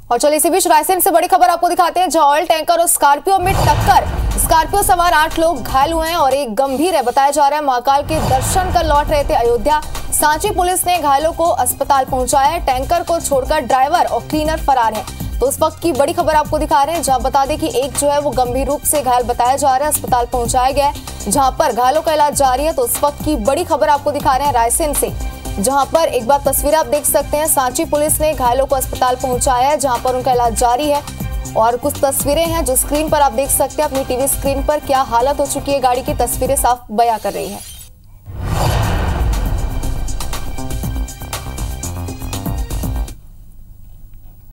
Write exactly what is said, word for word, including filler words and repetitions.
और चलिए इसी बीच रायसेन से बड़ी खबर आपको दिखाते हैं, जहां ऑयल टैंकर और स्कॉर्पियो में टक्कर। स्कॉर्पियो सवार आठ लोग घायल हुए हैं और एक गंभीर है। बताया जा रहा है महाकाल के दर्शन कर लौट रहे थे अयोध्या। सांची पुलिस ने घायलों को अस्पताल पहुंचाया है। टैंकर को छोड़कर ड्राइवर और क्लीनर फरार है। तो उस वक्त की बड़ी खबर आपको दिखा रहे हैं, जहां बता दें कि एक जो है वो गंभीर रूप से घायल बताया जा रहा है, अस्पताल पहुंचाया गया है, जहां पर घायलों का इलाज जारी है। तो उस वक्त की बड़ी खबर आपको दिखा रहे हैं रायसेन से, जहां पर एक बार तस्वीरें आप देख सकते हैं। सांची पुलिस ने घायलों को अस्पताल पहुंचाया है, जहां पर उनका इलाज जारी है। और कुछ तस्वीरें हैं जो स्क्रीन पर आप देख सकते हैं अपनी टीवी स्क्रीन पर। क्या हालत हो चुकी है गाड़ी की, तस्वीरें साफ बयां कर रही है।